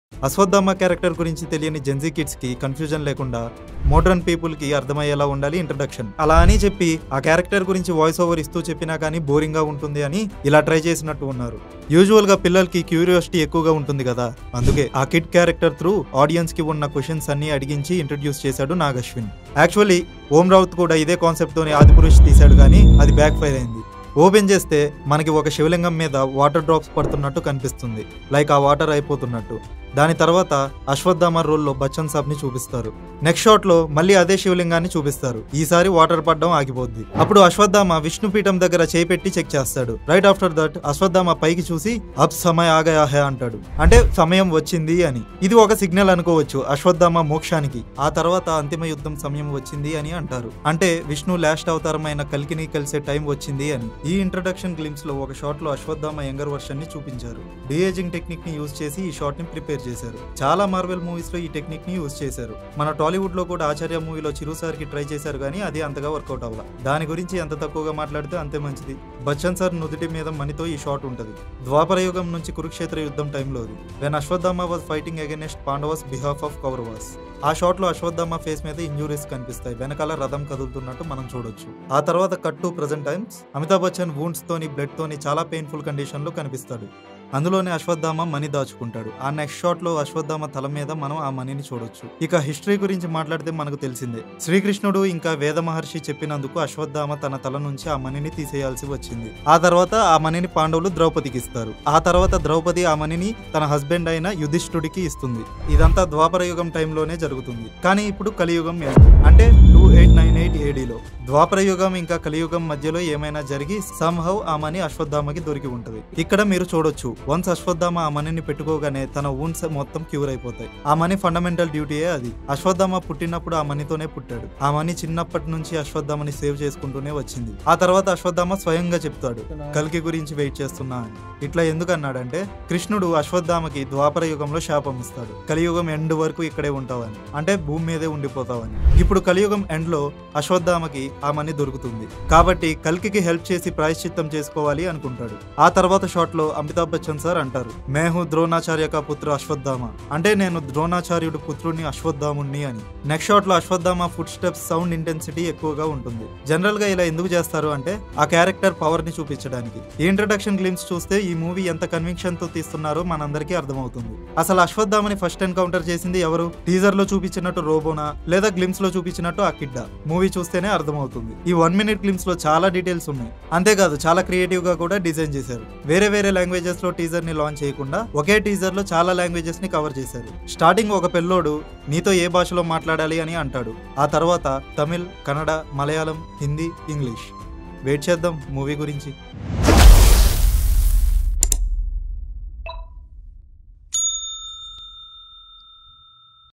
Ashwatthama character గురించి తెలియని Gen Z kids కి కన్ఫ్యూజన్ లేకుండా మోడర్న్ పీపుల్ కి అర్థమయ్యేలా ఉండాలి ఇంట్రడక్షన్. అలా అని చెప్పి ఆ క్యారెక్టర్ గురించి వాయిస్ ఓవర్ ఇస్తూ చెప్పినా కానీ బోరింగ్ గా ఉంటుంది అని ఇలా ట్రై చేసినట్టు ఉన్నారు. యూజువల్ గా పిల్లలకి క్యూరియాసిటీ ఎక్కువగా ఉంటుంది కదా, అందుకే ఆ కిడ్ క్యారెక్టర్ త్రూ ఆడియన్స్ కి ఉన్న క్వశ్చన్స్ అన్ని అడిగించి ఇంట్రడ్యూస్ చేశాడు నాగ్ అశ్విన్. యాక్చువల్లీ ఓం రావుత్ కూడా ఇదే కాన్సెప్ట్ తోని ఆదిపురుష్ తీశాడు కానీ అది బ్యాక్ ఫైర్ అయింది. ఓపెన్ చేస్తే మనకి ఒక శివలింగం మీద వాటర్ డ్రాప్స్ పడుతున్నట్టు కనిపిస్తుంది, లైక్ ఆ వాటర్ అయిపోతున్నట్టు. దాని తర్వాత అశ్వత్థామ రోల్లో బచ్చన్ సాబ్ ని చూపిస్తారు. నెక్స్ట్ షాట్ లో మళ్ళీ అదే శివలింగాన్ని చూపిస్తారు. ఈసారి వాటర్ పడడం ఆగిపోద్ది. అప్పుడు అశ్వత్థామ విష్ణుపీఠం దగ్గర చేపెట్టి చెక్ చేస్తాడు. రైట్ ఆఫ్టర్ దట్ అశ్వత్థామ పైకి చూసి అబ్ సమయ ఆగయా హై అంటాడు, అంటే సమయం వచ్చింది అని. ఇది ఒక సిగ్నల్ అనుకోవచ్చు అశ్వత్థామ మోక్షానికి. ఆ తర్వాత అంతిమ యుద్ధం సమయం వచ్చింది అని అంటారు, అంటే విష్ణు లాస్ట్ అవతారమైన కల్కిని కలిసే టైం వచ్చింది అని. ఈ ఇంట్రడక్షన్ గ్లిమ్స్ లో ఒక షాట్ లో అశ్వత్థామ యంగర్ వర్షన్ ని చూపించారు. డిఏజింగ్ టెక్నిక్ ని యూజ్ చేసి ఈ షాట్ ని ప్రిపేర్ చేశారు. చాలా మార్వెల్ మూవీస్ లో ఈ టెక్నిక్ ని యూజ్ చేశారు. మన టాలీవుడ్ లో కూడా ఆచార్య మూవీలో చిరు సార్ కి ట్రై చేశారు కానీ అది అంతగా వర్కౌట్ అవ్వాలి. దాని గురించి ఎంత తక్కువగా మాట్లాడితే అంతే మంచిది. బచ్చన్ సార్ నుదుటి మీద మణితో ఈ షాట్ ఉంటది. ద్వాపర యుగం నుంచి కురుక్షేత్ర యుద్ధం టైంలో when Ashwatthama was fighting against Pandavas behalf of Kauravas. ఆ షాట్ లో అశ్వత్థామ ఫేస్ మీద ఇంజురీస్ కనిపిస్తాయి, వెనకాల రథం కదులుతున్నట్టు మనం చూడొచ్చు. ఆ తర్వాత cut to present times Amitabh Bachchan wounds తోని బ్లడ్ తోని చాలా పెయిన్ఫుల్ కండిషన్ లో కనిపిస్తాడు. అందులోనే అశ్వత్థామ మణి దాచుకుంటాడు. ఆ నెక్స్ట్ షాట్ లో అశ్వత్థామ తల మీద మనం ఆ మణిని చూడొచ్చు. ఇక హిస్టరీ గురించి మాట్లాడితే మనకు తెలిసిందే, శ్రీకృష్ణుడు ఇంకా వేద మహర్షి చెప్పినందుకు అశ్వత్థామ తన తల నుంచి ఆ మణిని తీసేయాల్సి వచ్చింది. ఆ తర్వాత ఆ మణిని పాండవులు ద్రౌపదికి ఇస్తారు. ఆ తర్వాత ద్రౌపది ఆ మణిని తన హస్బెండ్ అయిన యుధిష్ఠుడికి ఇస్తుంది. ఇదంతా ద్వాపర యుగం టైంలోనే జరుగుతుంది. కానీ ఇప్పుడు కలియుగం అంటే 2898 ADలో. ద్వాపర యుగం ఇంకా కలియుగం మధ్యలో ఏమైనా జరిగి సంహౌ ఆ మణి అశ్వత్థామకి దొరికి ఉంటది. ఇక్కడ మీరు చూడొచ్చు, వన్స్ అశ్వత్థామ ఆ మనీని పెట్టుకోగానే తన వూండ్స్ మొత్తం క్యూర్ అయిపోతాయి. ఆ మనీ ఫండమెంటల్ డ్యూటీయే అది. అశ్వత్థామ పుట్టినప్పుడు ఆ మనీతోనే పుట్టాడు. ఆ మనీ చిన్నప్పటి నుంచి అశ్వత్థామని సేవ్ చేసుకుంటూనే వచ్చింది. ఆ తర్వాత అశ్వత్థామ స్వయంగా చెప్తాడు, కల్కి గురించి వెయిట్ చేస్తున్నా అని. ఇట్లా ఎందుకు అన్నాడంటే, కృష్ణుడు అశ్వత్థామకి ద్వాపర యుగంలో శాపం ఇస్తాడు, కలియుగం ఎండ్ వరకు ఇక్కడే ఉంటావని, అంటే భూమి మీదే ఉండిపోతావని. ఇప్పుడు కలియుగం ఎండ్ లో అశ్వత్థామకి ఆ మనీ దొరుకుతుంది కాబట్టి కల్కి హెల్ప్ చేసి ప్రాయశ్చిత్తం చేసుకోవాలి అనుకుంటాడు. ఆ తర్వాత షాట్ లో అమితాబ్ బచ్చన్ సార్ అంటారు, మేహు ద్రోణాచార్య కా పుత్ర అశ్వత్థామ, అంటే నేను ద్రోణాచార్యుడు పుత్రుడిని అశ్వత్థాముణ్ణి అని. నెక్స్ట్ షాట్ లో Ashwatthama footsteps sound intensity ఎక్కువగా ఉంటుంది. జనరల్ గా ఇలా ఎందుకు చేస్తారు అంటే ఆ క్యారెక్టర్ పవర్ ని చూపించడానికి. ఈ ఇంట్రడక్షన్ గ్లిమ్స్ చూస్తే ఈ మూవీ ఎంత కన్విక్షన్ తో తీస్తున్నారో మనందరికీ అర్థమవుతుంది. అసలు అశ్వత్థామని ఫస్ట్ ఎన్కౌంటర్ చేసింది ఎవరు? టీజర్ లో చూపించినట్టు రోబోనా లేదా గ్లిమ్స్ లో చూపించినట్టు ఆ కిడ్డా? మూవీ చూస్తేనే అర్థమవుతుంది. ఈ 1 minute గ్లిమ్స్ లో చాలా డీటెయిల్స్ ఉన్నాయి. అంతేకాదు చాలా క్రియేటివ్ గా కూడా డిజైన్ చేశారు. వేరే వేరే లాంగ్వేజెస్ లో టీజర్ ని లాంచ్ చేయకుండా ఒకే టీజర్ లో చాలా లాంగ్వేజెస్ ని కవర్ చేశారు. స్టార్టింగ్ ఒక పిల్లోడు నీతో ఏ భాషలో మాట్లాడాలి అని అంటాడు. ఆ తర్వాత తమిళ్, కన్నడ, మలయాళం, హిందీ, ఇంగ్లీష్. వెయిట్ చేద్దాం మూవీ గురించి.